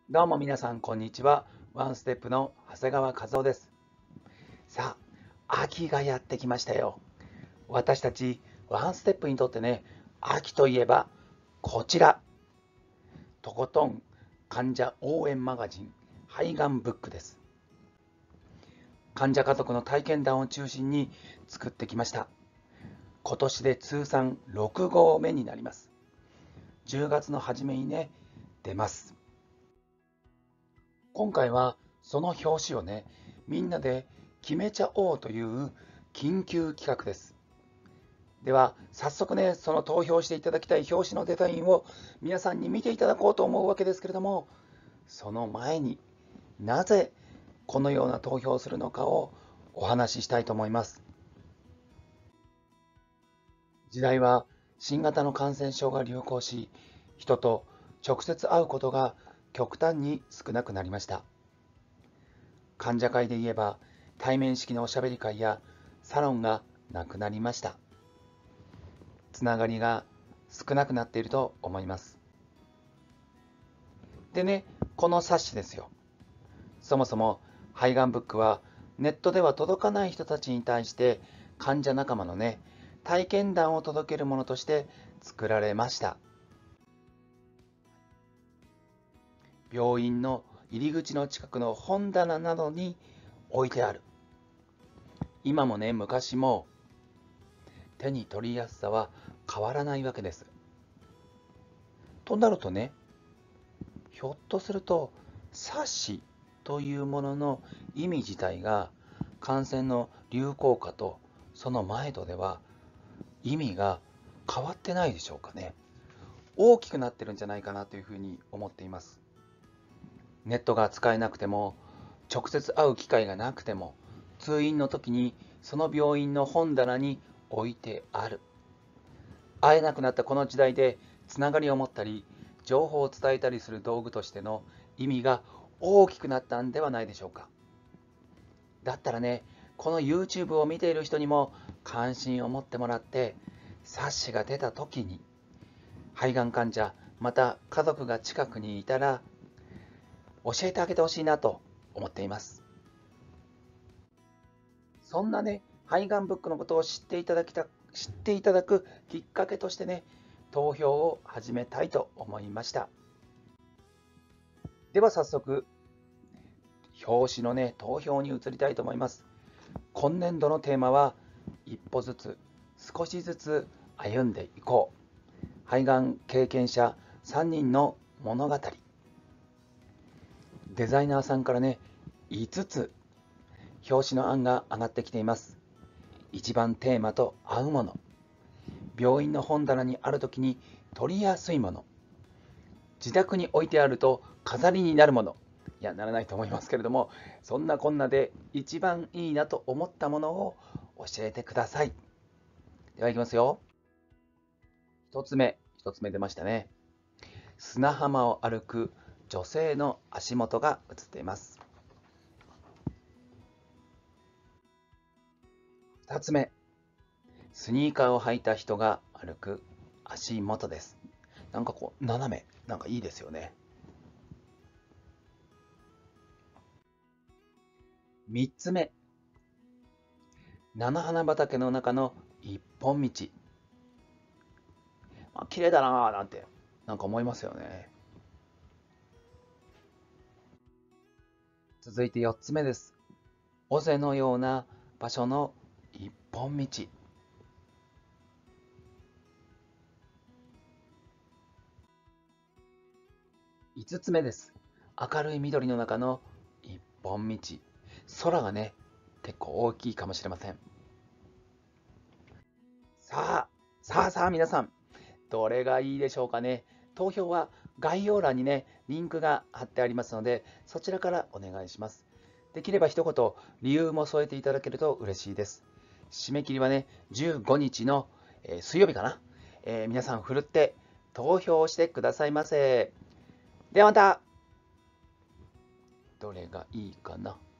どうも皆さん、こんにちは。ワンステップの長谷川和夫です。さあ、秋がやってきましたよ。私たち、ワンステップにとってね、秋といえば、こちら、とことん患者応援マガジン、肺がんブックです。患者家族の体験談を中心に作ってきました。今年で通算6号目になります。10月の初めにね、出ます。今回はその表紙をね、みんなで決めちゃおうという緊急企画です。では、早速ね、その投票していただきたい表紙のデザインを皆さんに見ていただこうと思うわけですけれども、その前になぜこのような投票をするのかをお話ししたいと思います。時代は新型の感染症が流行し、人と直接会うことが極端に少なくなりました。患者会で言えば、対面式のおしゃべり会やサロンがなくなりました。つながりが少なくなっていると思います。でね、この冊子ですよ。そもそも肺がんブックはネットでは届かない人たちに対して患者仲間のね、体験談を届けるものとして作られました。病院の入り口の近くの本棚などに置いてある。今もね、昔も手に取りやすさは変わらないわけです。となるとね、ひょっとすると冊子というものの意味自体が感染の流行下とその前とでは意味が変わってないでしょうかね。大きくなってるんじゃないかなというふうに思っています。ネットが使えなくても、直接会う機会がなくても、通院の時にその病院の本棚に置いてある。会えなくなったこの時代でつながりを持ったり、情報を伝えたりする道具としての意味が大きくなったんではないでしょうか。だったらね、この YouTube を見ている人にも関心を持ってもらって、冊子が出た時に、肺がん患者、また家族が近くにいたら、教えてあげてほしいなと思っています。そんなね、肺がんブックのことを知っていただくきっかけとしてね、投票を始めたいと思いました。では早速、表紙のね、投票に移りたいと思います。今年度のテーマは、一歩ずつ、少しずつ歩んでいこう。肺がん経験者3人の物語。デザイナーさんからね、5つ表紙の案が上がってきています。一番テーマと合うもの。病院の本棚にあるときに取りやすいもの。自宅に置いてあると飾りになるもの。いや、ならないと思いますけれども、そんなこんなで一番いいなと思ったものを教えてください。では、いきますよ。一つ目出ましたね。砂浜を歩く女性の足元が写っています。二つ目、スニーカーを履いた人が歩く足元です。なんかこう、斜め、なんかいいですよね。三つ目、菜の花畑の中の一本道。綺麗だなぁなんて、なんか思いますよね。続いて四つ目です。尾瀬のような場所の一本道。五つ目です。明るい緑の中の一本道。空がね、結構大きいかもしれません。さあ、さあ皆さん、どれがいいでしょうかね。投票は概要欄にね、リンクが貼ってありますので、そちらからお願いします。できれば一言、理由も添えていただけると嬉しいです。締め切りはね、15日の、水曜日かな。皆さん、ふるって投票してくださいませ。ではまた、どれがいいかな。